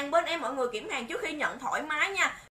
hàng bên em mọi người kiểm hàng trước khi nhận thoải mái nha.